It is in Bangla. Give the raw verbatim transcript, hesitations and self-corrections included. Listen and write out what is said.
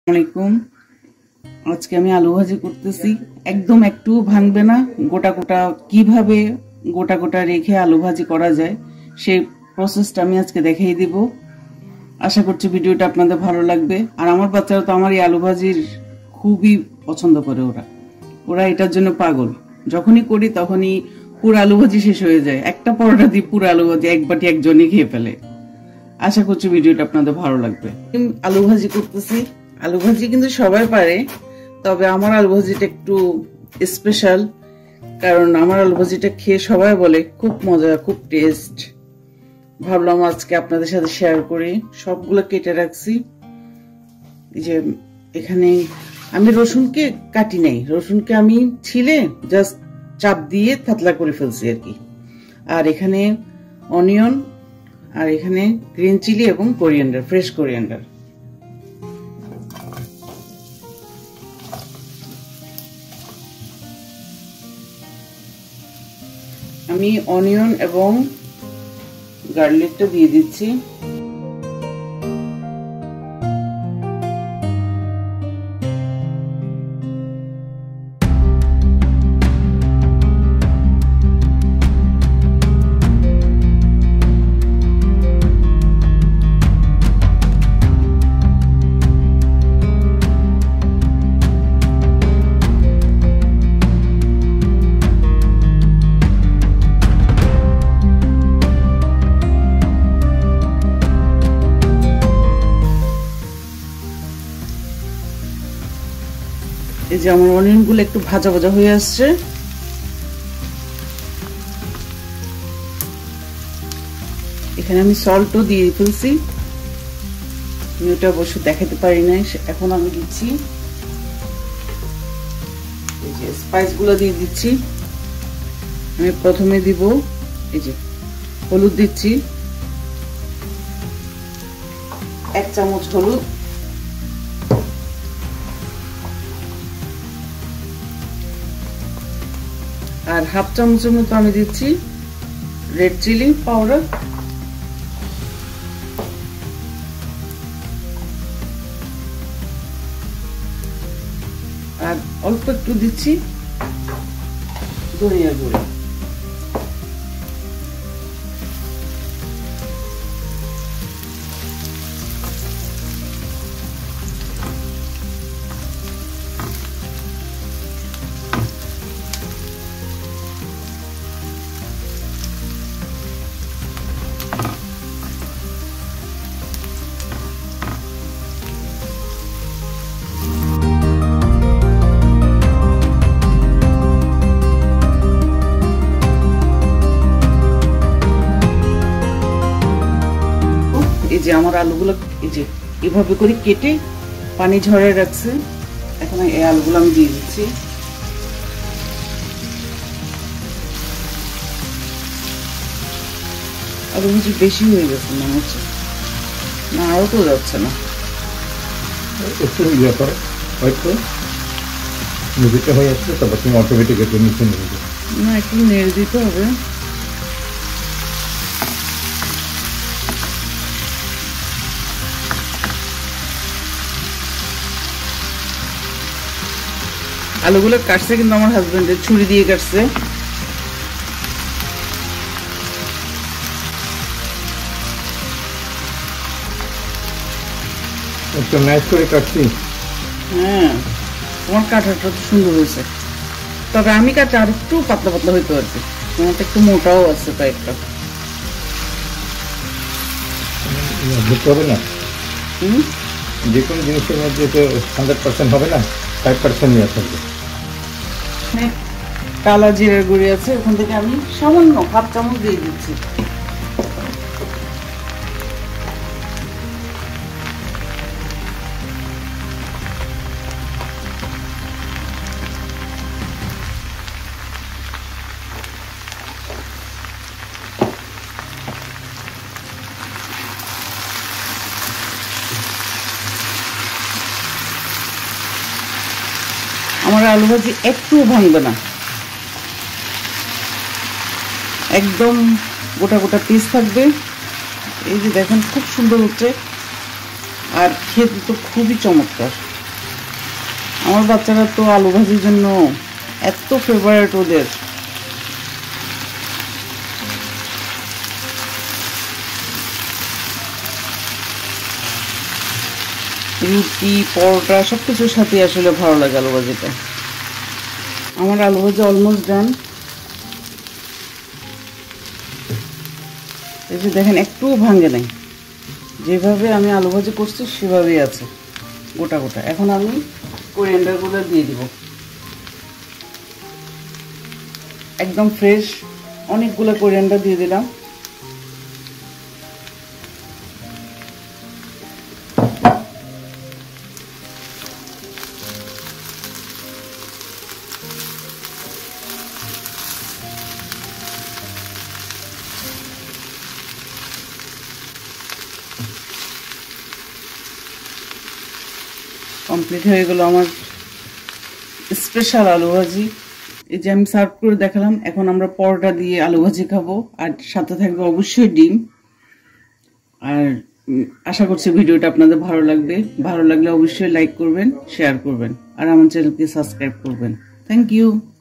আসসালামাইকুম। আজকে আমি আলু ভাজি করতেছি, একদম একটু ভাঙবে না। গোটা গোটা কিভাবে গোটা গোটা রেখে আলু ভাজি করা যায় সেই প্রসেসটা আমি আজকে দেখিয়ে দিব। আশা করছি ভিডিওটা আপনাদের ভালো লাগবে। আর আমার বাচ্চারা তো আমার এই আলু ভাজির খুবই পছন্দ করে, ওরা ওরা এটার জন্য পাগল। যখনই করি তখনই পুরো আলু ভাজি শেষ হয়ে যায়, একটা পরোটা দিয়ে পুরো আলু ভাজি এক বাটি একজনই খেয়ে ফেলে। আশা করছি ভিডিওটা আপনাদের ভালো লাগবে। আলু ভাজি করতেছি। আলু ভাজি কিন্তু সবাই পারে, তবে আমার আলু ভাজিটা একটু স্পেশাল, কারণ আমার আলু ভাজিটা খেয়ে সবাই বলে খুব মজা, খুব টেস্ট। ভাবলাম আজকে আপনাদের সাথে শেয়ার করি। সবগুলো কেটে রাখছি। এই যে এখানে আমি রসুনকে কাটি নাই, রসুনকে আমি ছিলে জাস্ট চাপ দিয়ে থাতলা করে ফেলছি আর কি। আর এখানে অনিয়ন, আর এখানে গ্রিন চিলি এবং কোরিয়ান্ডার, ফ্রেশ কোরিয়ান্ডার। আমি অনিয়ন এবং গার্লিকটা দিয়ে দিচ্ছি। এই যে আমার অনিয়ন গুলো একটু ভাজা ভাজা হয়ে আসছে। এখানে আমি সল্টও দিয়ে ফেলছি, আমি ওটা অবশ্য দেখাতে পারি নাই, এখন আমি দিচ্ছি। এই যে স্পাইস গুলো দিয়ে দিচ্ছি। আমি প্রথমে দিব এই যে হলুদ দিচ্ছি, এক চামচ হলুদ, আর হাফ চামচের মতো আমি দিচ্ছি রেড চিলি পাউডার, আর অল্প একটু দিচ্ছি ধনিয়া গুঁড়ো। এই যে আমার আলুগুলো এই যে এভাবে করে কেটে পানি ঝরিয়ে রাখছে, এখন এই আলুগুলো আমি দিয়ে দিচ্ছি। আলু ভাজি বেশি হয়ে গেছে মনে হচ্ছে, না আরও তো যাচ্ছে না। একটু ইয়ে করো, হয়তো নদীটা হয়ে আসছে, তারপর তুমি অটোমেটিক একটু নিচে নেবে না, একটু নেড়ে দিতে হবে। আলুগুলো কাটছে কিন্তু আমার হাজবেন্ডের ছুরি দিয়ে কাটছে। একটু ম্যাশ করে কাটছি। হ্যাঁ, তোমার কাটাটা তো সুন্দর হয়েছে, তবে আমি কাটা আর একটু পাতলা পাতলা হইতে পারছি, তোমার একটু মোটাও আছে কয়েকটা। বুঝতে হবে না, হম যে কোনো জিনিসের মধ্যে তো হান্ড্রেড পার্সেন্ট হবে না, ফাইভ পার্সেন্ট নিয়ে থাকবে। কালা জিরার গুঁড়ি আছে, ওখান থেকে আমি সামান্য হাফ চামচ দিয়ে দিচ্ছি। আমার আলু ভাজি একটু ভাঙবে না, একদম গোটা গোটা পিস থাকবে। এই যে দেখেন খুব সুন্দর হচ্ছে আর খেতে তো খুবই চমৎকার। আমার বাচ্চারা তো আলু ভাজির জন্য এত ফেভারিট ওদের। রুটি পরোটা সবকিছুর সাথে আসলে ভালো লাগে আলু ভাজিটা। আমার আলু ভাজি অলমোস্ট ডান। এই যে দেখেন একটুও ভাঙে নাই, যেভাবে আমি আলু ভাজি করছি সেভাবেই আছে গোটা গোটা। এখন আমি কোরিয়ান্ডারগুলো দিয়ে দিব, একদম ফ্রেশ অনেকগুলো কোরিয়ান্ডার দিয়ে দিলাম। কমপ্লিট হয়ে গেল আমার স্পেশাল আলু ভাজি। এই যে আমি সার্ভ করে দেখালাম। এখন আমরা পরোটা দিয়ে আলু ভাজি খাবো, আর সাথে থাকবে অবশ্যই ডিম। আর আশা করছি ভিডিওটা আপনাদের ভালো লাগবে। ভালো লাগলে অবশ্যই লাইক করবেন, শেয়ার করবেন, আর আমার চ্যানেলকে সাবস্ক্রাইব করবেন। Thank you.